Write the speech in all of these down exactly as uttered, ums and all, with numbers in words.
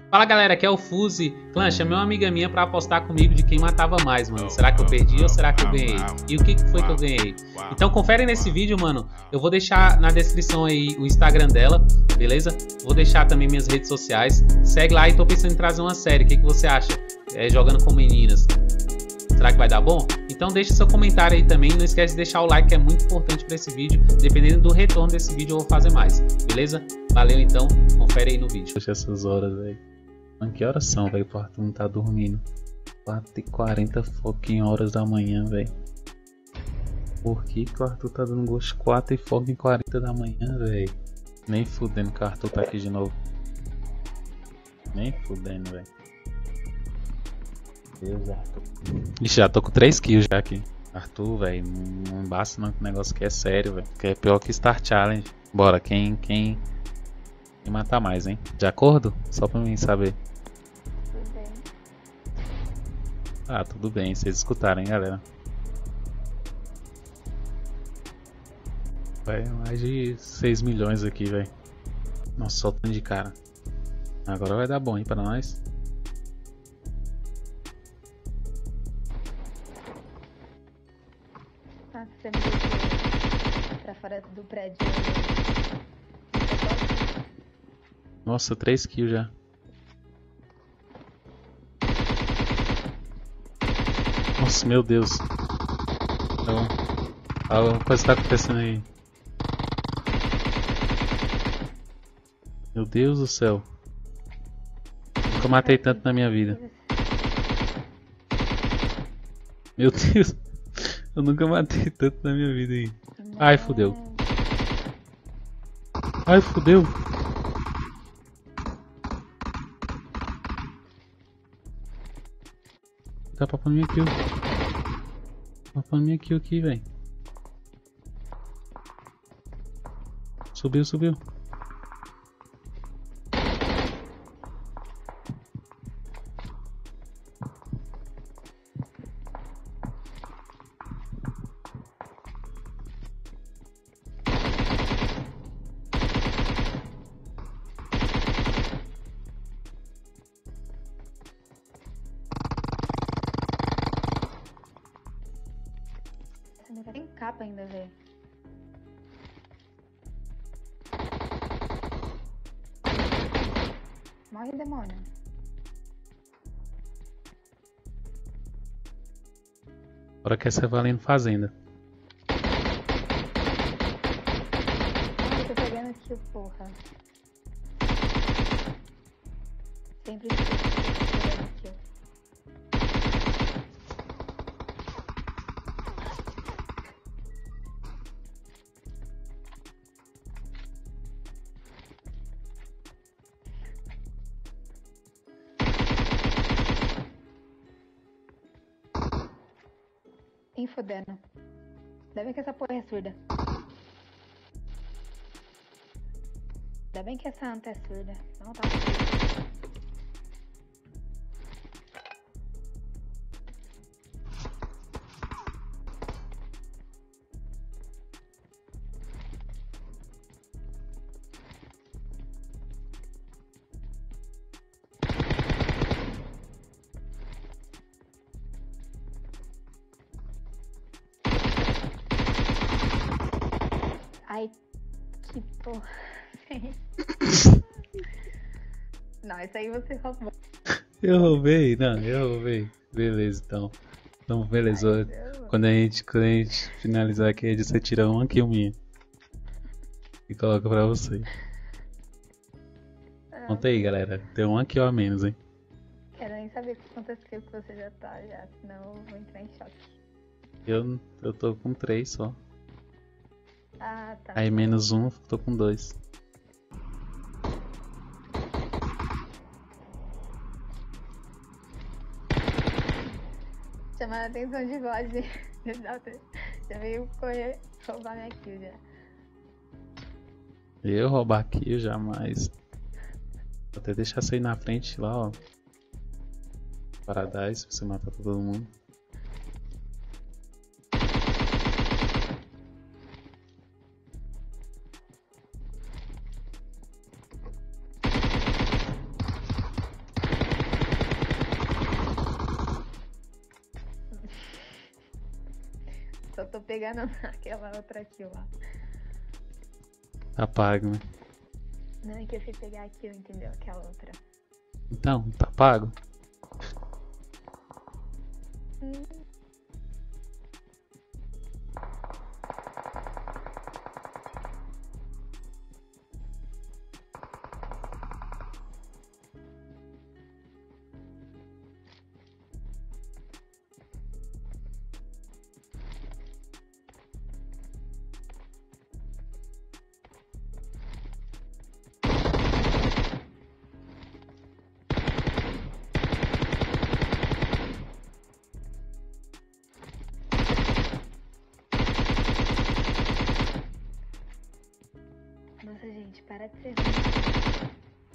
Fala galera, aqui é o Fuzi. Clã, chamei uma amiga minha pra apostar comigo de quem matava mais, mano. Será que eu perdi ou será que eu ganhei? E o que que foi que eu ganhei? Então confere nesse vídeo, mano. Eu vou deixar na descrição aí o Instagram dela, beleza? Vou deixar também minhas redes sociais. Segue lá e tô pensando em trazer uma série. O que que você acha? É, jogando com meninas. Será que vai dar bom? Então deixa seu comentário aí também. Não esquece de deixar o like, que é muito importante para esse vídeo. Dependendo do retorno desse vídeo, eu vou fazer mais. Beleza? Valeu então. Confere aí no vídeo. Deixa essas horas aí. Mano, que horas são, velho? O Arthur não tá dormindo. quatro e quarenta fucking horas da manhã, velho. Por que que o Arthur tá dando gosto quatro e fucking quarenta da manhã, velho? Nem fudendo que o Arthur tá aqui de novo. Nem fudendo, velho. Deus, Arthur. Ixi, já tô com três kills já aqui. Arthur, velho, não basta não, que o negócio aqui é sério, velho. Que é pior que Star Challenge. Bora, quem, quem, quem matar mais, hein? De acordo? Só pra mim saber. Tudo bem. Ah, tudo bem, vocês escutaram, hein, galera? Vai mais de seis milhões aqui, velho. Nossa, soltando de cara. Agora vai dar bom, hein, pra nós. Ah, você me deixou pra fora do prédio. Nossa, três kills já. Nossa, meu Deus. Então, alguma coisa tá acontecendo aí. Meu Deus do céu. Nunca matei tanto na minha vida. Meu Deus. Eu nunca matei tanto na minha vida aí. Ai, fudeu. Ai, fudeu. Tá papando minha kill. Papando minha kill aqui, velho. Subiu, subiu. Tem capa ainda, velho. Morre, demônio. Agora quer ser valendo fazenda. Ai, eu tô pegando kill, porra. Sempre tô pegando kill. Infodeno. Ainda bem que essa porra é surda. Ainda bem que essa anta é surda. Não tá. Ai, que porra. Não, isso aí você roubou. Eu roubei? Não, eu roubei. Beleza, então. Então, beleza. Ai, quando, a gente, quando a gente finalizar aqui, você tira uma kill minha. E coloca pra você. Conta aí, galera. Tem uma kill a menos, hein? Quero nem saber quantas kills que você já tá, já, senão eu vou entrar em choque. Eu, eu tô com três só. Ah, tá. Aí menos um, tô com dois. Chamando a atenção de bode. Já veio correr, roubar minha kill já. Eu roubar aqui, eu jamais. Vou até deixar você ir na frente lá, ó. Paradise, você matar todo mundo. só tô pegando aquela outra aqui, ó. Tá pago, né? Não, é que eu fui pegar aqui, entendeu? Aquela outra. Então, tá pago? Hum. Nossa, gente, para de ser ruim.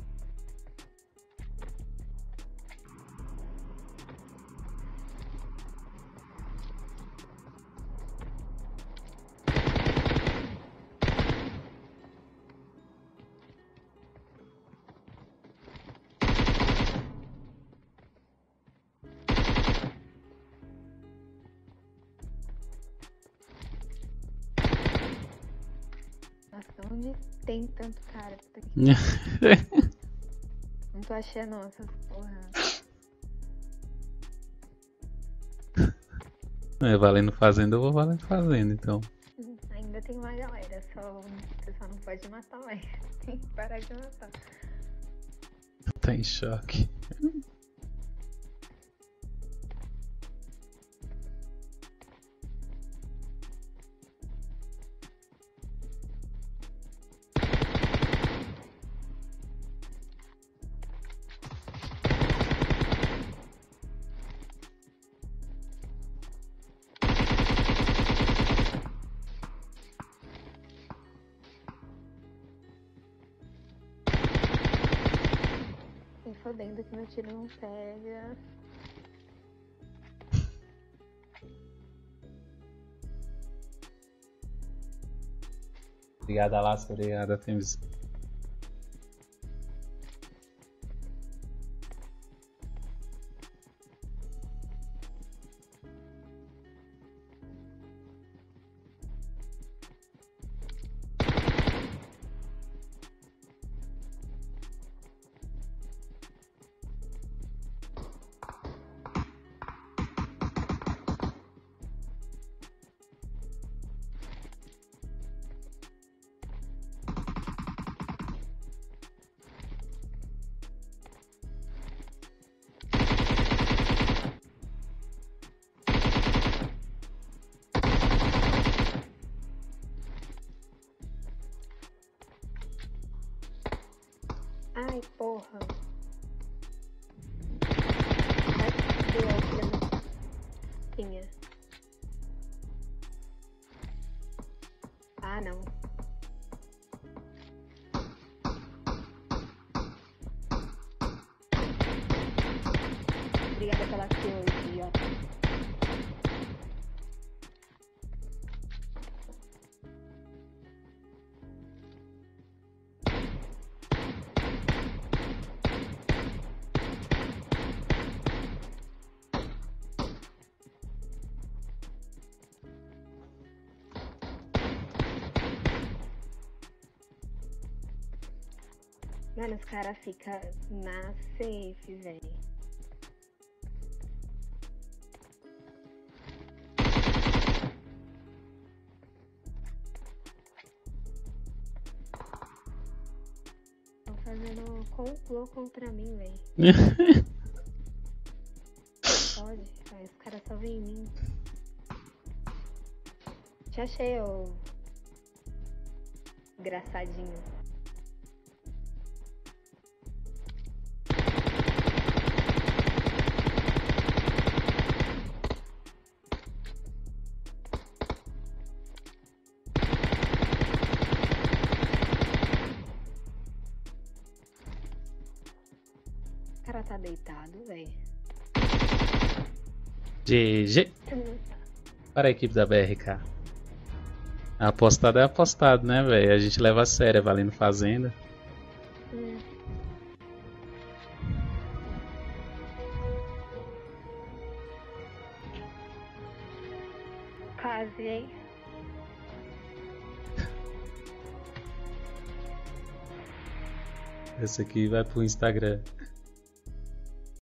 Nossa, onde tem tanto cara? Puta que- Não tô achando essas porra. É, valendo fazenda, eu vou valendo fazenda, então. Ainda tem uma galera, só você só não pode matar mais. Tem que parar de matar. Tá em choque. Me fodendo que meu tiro não pega. Obrigado, Alasca. Obrigado, Temis. Ai, porra. Cadê a outra? Tinha. Ah, não. Obrigada pela kill, idiota. Mano, os caras ficam na safe, velho. Estão fazendo complô contra mim, velho. Pode, cara, os caras só vêm em mim. Te achei, ô engraçadinho. O cara tá deitado, velho. G G. Para a equipe da B R K. Apostado é apostado, né, velho? A gente leva a sério, é valendo fazenda. Hum. Quase, hein? Essa aqui vai pro Instagram.